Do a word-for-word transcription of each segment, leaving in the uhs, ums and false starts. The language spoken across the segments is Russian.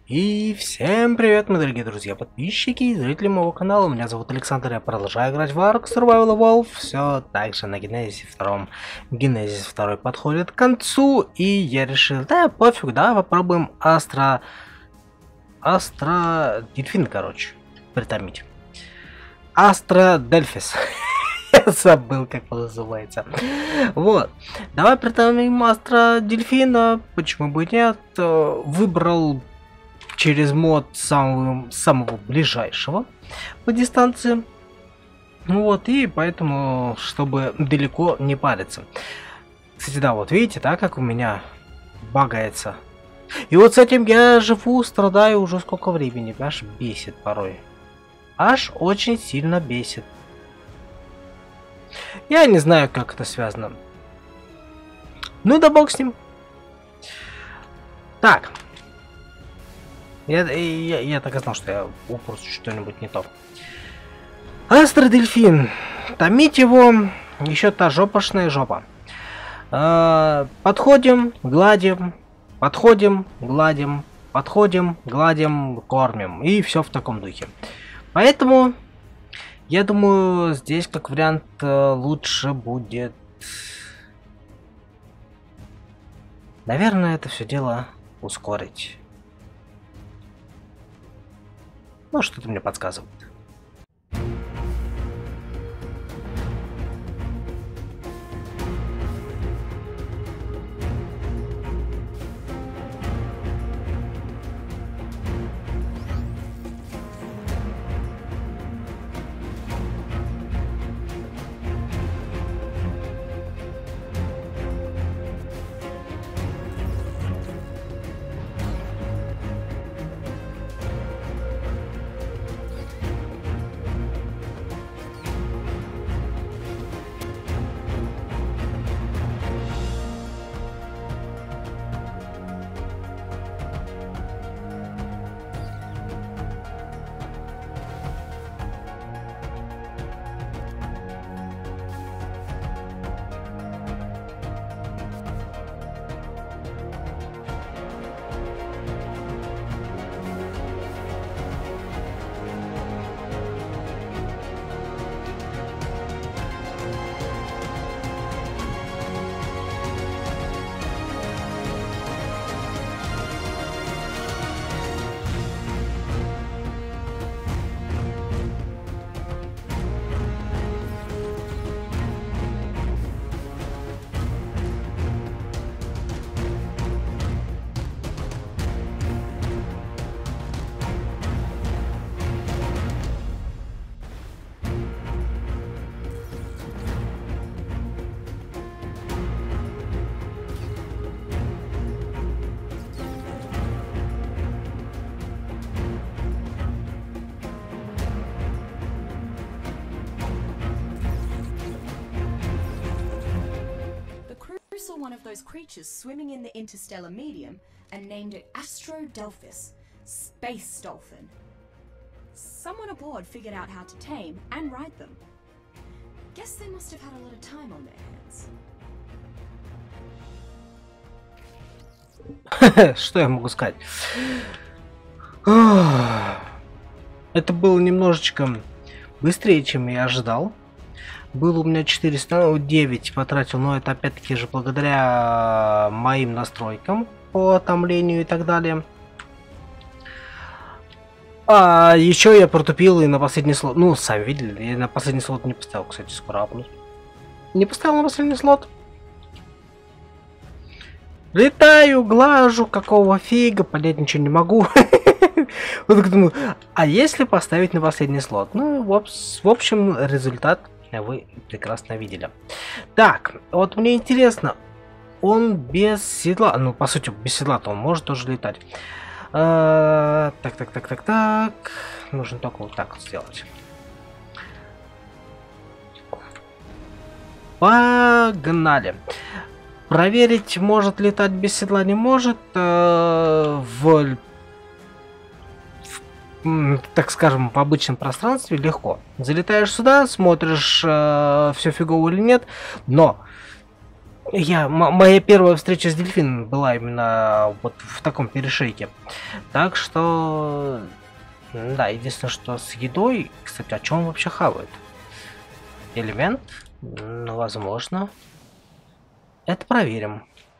И всем привет, мои дорогие друзья, подписчики и зрители моего канала. Меня зовут Александр, я продолжаю играть в Ark Survival Evolved. Все так же на Генезисе втором. Генезис второй подходит к концу, и я решил, да пофиг, да, попробуем Астра... Астра... Дельфин, короче, притомить. Астра Дельфис. Я забыл, как он называется. Вот. Давай притомим Астра Дельфина, почему бы нет. Выбрал через мод самого, самого ближайшего по дистанции. Вот, и поэтому, чтобы далеко не париться. Кстати, да, вот видите, да, как у меня багается. И вот с этим я живу, страдаю уже сколько времени. Аж бесит порой. Аж очень сильно бесит. Я не знаю, как это связано. Ну да бог с ним. Так. Я, я, я так и знал, что я упущу что-нибудь не то. Астра Дельфин. Томить его. Еще та жопошная жопа. А, подходим, гладим. Подходим, гладим. Подходим, гладим, кормим. И все в таком духе. Поэтому, я думаю, здесь как вариант лучше будет... Наверное, это все дело ускорить. Ну, что-то мне подсказывает. Saw one of those creatures swimming in the interstellar medium and named it Astrodelphis, space dolphin. Someone aboard figured out how to tame and ride them. Guess they must have had a lot of time on their hands. Что я могу сказать? Это было немножечко быстрее, чем я ожидал. Было у меня четыреста девять потратил, но это опять-таки же благодаря моим настройкам по томлению и так далее. А еще я протупил и на последний слот. Ну, сами видели, я на последний слот не поставил, кстати, скоро апнуть. Не поставил на последний слот. Летаю, глажу, какого фига, понять ничего не могу. Вот так думаю, а если поставить на последний слот? Ну, в общем, результат вы прекрасно видели. Так, вот мне интересно, он без седла, ну по сути без седла-то он может тоже летать. А, так, так, так, так, так, нужно только вот так вот сделать. Погнали. Проверить, может летать без седла, не может. А, в так скажем, в обычном пространстве легко. Залетаешь сюда, смотришь, э, все фигово или нет, но Я, м- моя первая встреча с дельфином была именно вот в таком перешейке. Так что, да, единственное, что с едой, кстати, о чем вообще хавает? Элемент? Ну, возможно. Это проверим.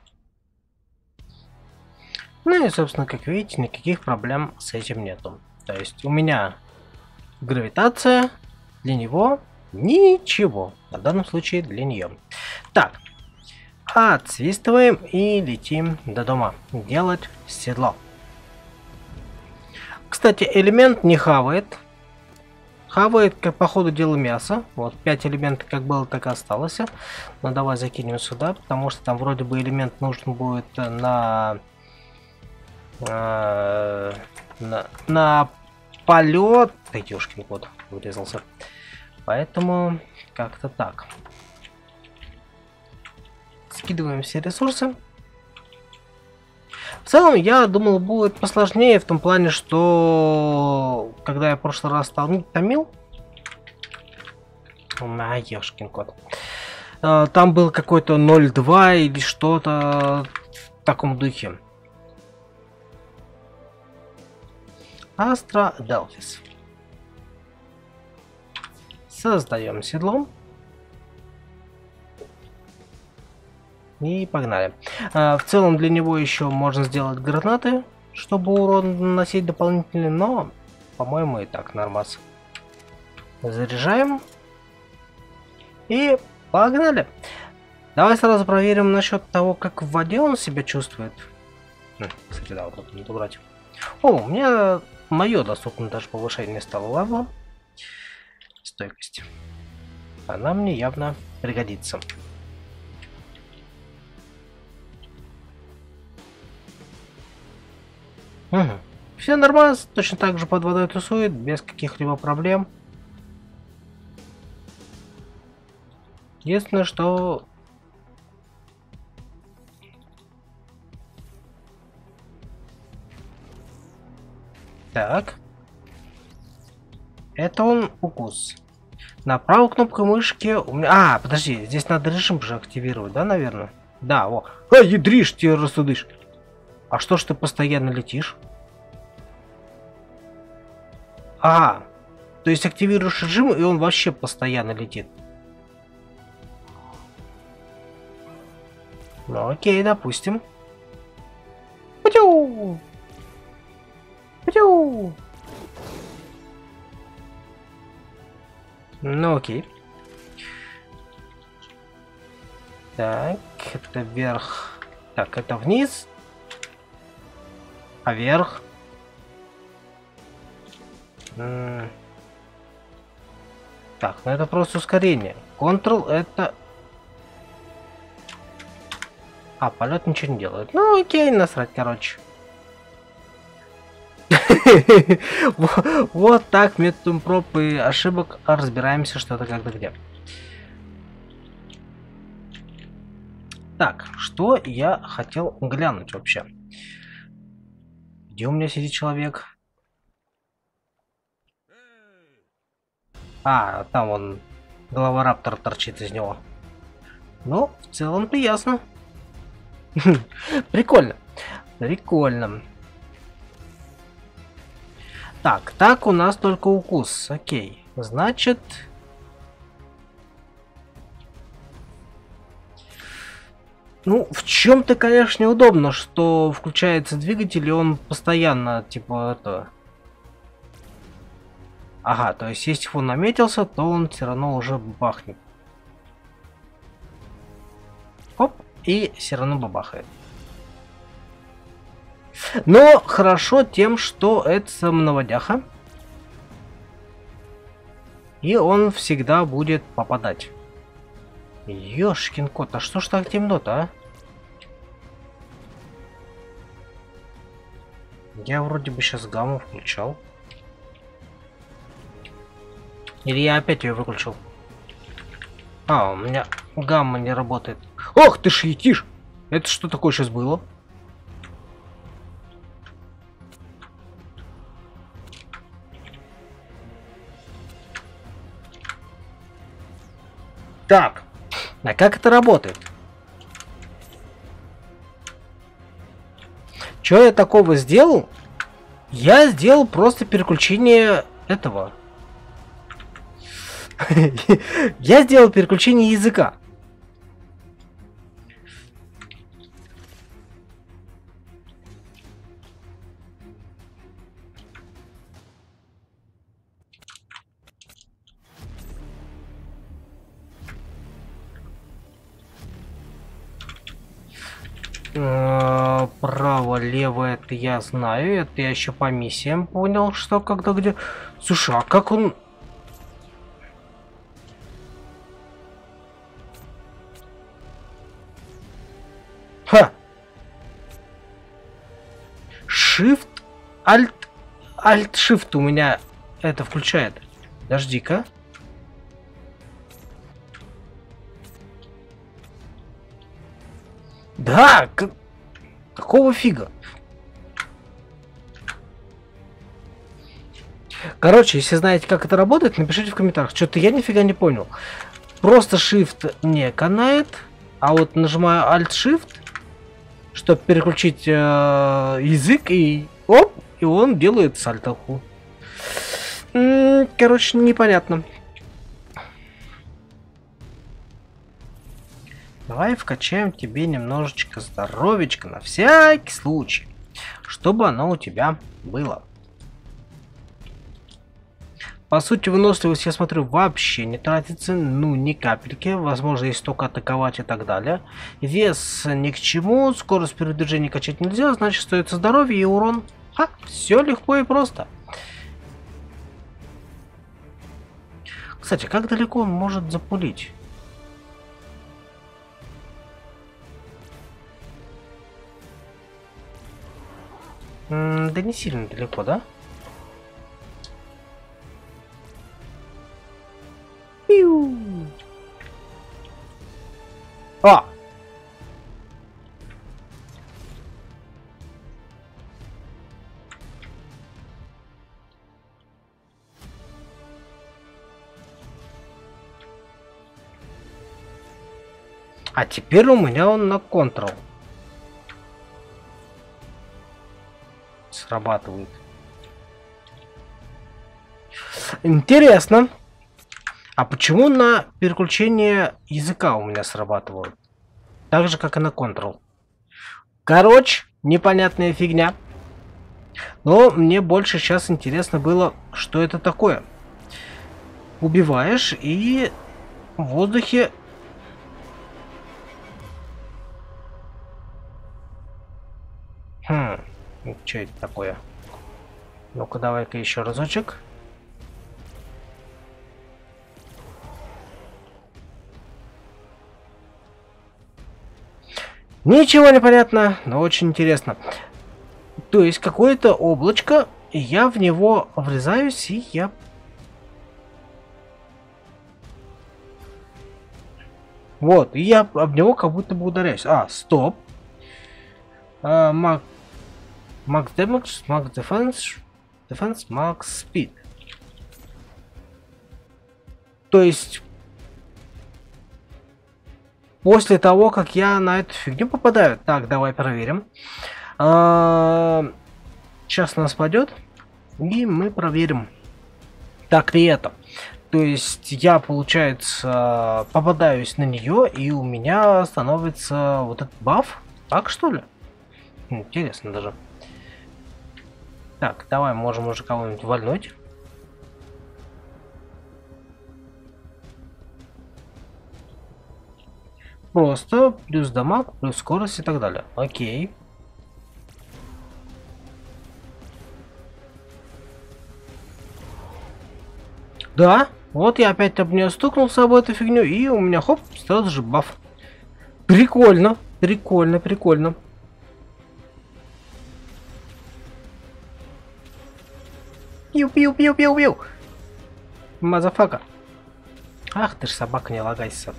Ну и, собственно, как видите, никаких проблем с этим нету. То есть у меня гравитация, для него ничего. В данном случае для нее. Так. Отсвистываем и летим до дома. Делать седло. Кстати, элемент не хавает. Хавает, как по ходу дела, мясо. Вот пять элементов как было, так и осталось. Но давай закинем сюда, потому что там вроде бы элемент нужен будет на... Э, на, на полет. Ой, ёшкин кот, вырезался. Поэтому как-то так. Скидываем все ресурсы. В целом, я думал, будет посложнее в том плане, что когда я в прошлый раз томил, а, ёшкин кот, там был какой-то ноль два или что-то в таком духе. Астра Делфис. Создаем седло. И погнали. А, в целом для него еще можно сделать гранаты, чтобы урон наносить дополнительный, но, по-моему, и так нормас. Заряжаем. И погнали. Давай сразу проверим насчет того, как в воде он себя чувствует. Кстати, да, вот надо убрать. О, у меня мое доступно даже повышение стало левела. Стойкость. Она мне явно пригодится. Угу. Все нормально, точно так же под водой тусует, без каких-либо проблем. Единственное, что... Так. Это он укус. На правую кнопку мышки у меня... А, подожди, здесь надо режим же активировать, да, наверное? Да, о. А, ядришь, тебе рассудишь. А что ж ты постоянно летишь? Ага. То есть активируешь режим, и он вообще постоянно летит. Ну окей, допустим. Путю! Путю! Ну окей. Так, это вверх. Так, это вниз. А вверх? М-м. Так, ну это просто ускорение. Ctrl это... А, полет ничего не делает. Ну окей, насрать, короче. Вот так методом проб и ошибок разбираемся, что это когда где. Так, что я хотел глянуть вообще? Где у меня сидит человек? А, там он, голова раптора торчит из него. Ну, в целом-то ясно. Прикольно. Прикольно. Так, так у нас только укус. Окей. Значит... Ну, в чем-то, конечно, неудобно, что включается двигатель, и он постоянно, типа, это... Ага, то есть, если он наметился, то он все равно уже бахнет. Хоп, и все равно бабахает. Но хорошо тем, что это самонаводяха. И он всегда будет попадать. Ёшкин кот, а что ж так темно-то, а? Я вроде бы сейчас гамму включал. Или я опять ее выключил? А, у меня гамма не работает. Ох ты ж етишь! Это что такое сейчас было? Так, а как это работает? Что я такого сделал? Я сделал просто переключение этого. Я сделал переключение языка. Право, лево, это я знаю. Это я еще по миссиям понял, что когда где. Слушай, а как он... Ха! Shift, Alt, Alt, Shift у меня это включает. Подожди-ка. Да, как... какого фига? Короче, если знаете, как это работает, напишите в комментариях. Что-то я нифига не понял. Просто Shift не канает, а вот нажимаю Alt-Shift, чтобы переключить э, язык, и оп, и он делает сальтоху. Короче, непонятно. Давай вкачаем тебе немножечко здоровечка на всякий случай, чтобы оно у тебя было. По сути, выносливость, я смотрю, вообще не тратится, ну, ни капельки. Возможно, есть только атаковать и так далее. Вес ни к чему, скорость передвижения качать нельзя, значит, остается здоровье и урон. Ха, все легко и просто. Кстати, как далеко он может запулить? М-м, да не сильно далеко, да? Пиу. А! А теперь у меня он на Ctrl срабатывает. Интересно. А почему на переключение языка у меня срабатывает? Так же, как и на Ctrl. Короче, непонятная фигня. Но мне больше сейчас интересно было, что это такое. Убиваешь и в воздухе... Хм, что это такое? Ну-ка, давай-ка еще разочек. Ничего не понятно, но очень интересно. То есть какое-то облачко, и я в него врезаюсь, и я... Вот, и я об него как будто бы ударяюсь. А, стоп. А, Max Damage, Max Defense, Defense, Max Speed. То есть... После того, как я на эту фигню попадаю. Так, давай проверим. А, сейчас нас падет. И мы проверим. Так ли это? То есть я, получается, попадаюсь на нее, и у меня становится вот этот баф. Так что ли? Интересно даже. Так, давай, можем уже кого-нибудь вальнуть. Просто плюс дамаг, плюс скорость и так далее. Окей. Да, вот я опять об нее стукнулся об эту фигню, и у меня хоп, сразу же баф. Прикольно, прикольно, прикольно. Пиу-пиу-пиу-пиу-пиу. Мазафака. Ах ты ж собака, не лагайся.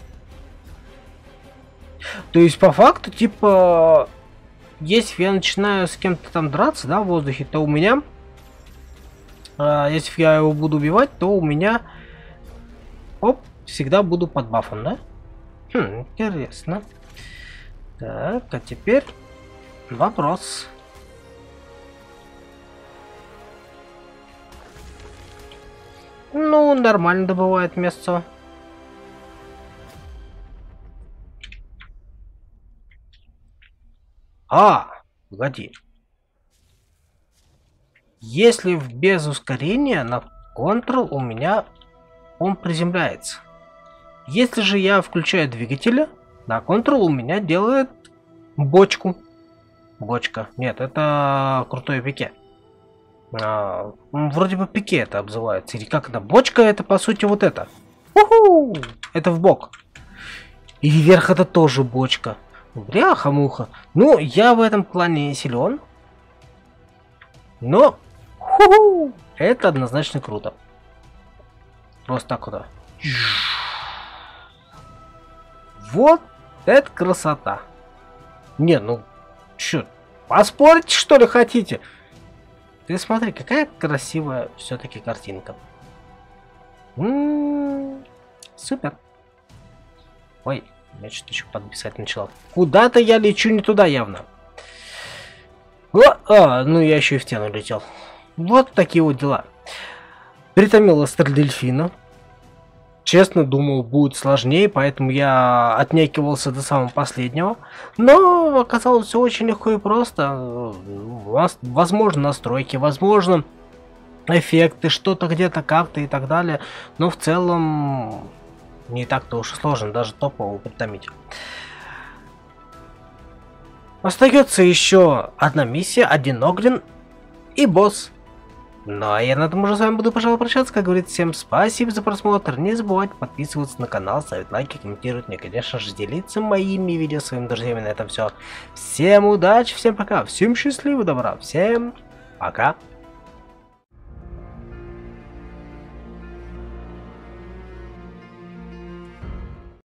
То есть, по факту, типа, если я начинаю с кем-то там драться, да, в воздухе, то у меня, а, если я его буду убивать, то у меня, оп, всегда буду под бафом, да? Хм, интересно. Так, а теперь вопрос. Ну, нормально добывает мясо. А, погоди. Если в без ускорения на Ctrl у меня он приземляется. Если же я включаю двигателя, на Ctrl у меня делает бочку. Бочка. Нет, это крутое пике. А, вроде бы пике это обзывается. Или как это? Бочка это по сути вот это. Уху! Это в бок. И вверх это тоже бочка. Бляха-муха. Ну, я в этом плане не силен. Но ху-ху, это однозначно круто. Просто так вот. Вот это красота. Не, ну чё, поспорить что ли хотите? Ты смотри, какая красивая все-таки картинка. М-м-м, супер. Ой, я что-то еще подписать начала. Куда-то я лечу не туда явно. О, а, ну я еще и в стену летел. Вот такие вот дела. Притомил астродельфина. Честно, думал, будет сложнее, поэтому я отнекивался до самого последнего. Но оказалось все очень легко и просто. Возможно настройки, возможно эффекты, что-то где-то как-то и так далее. Но в целом не так-то уж и сложно, даже топового притомить. Остается еще одна миссия, один Огрин и босс. Ну а я на этом уже с вами буду, пожалуй, прощаться. Как говорится, всем спасибо за просмотр. Не забывайте подписываться на канал, ставить лайки, комментировать мне, конечно же, делиться моими видео своими друзьями. На этом все. Всем удачи, всем пока, всем счастливого, добра, всем пока.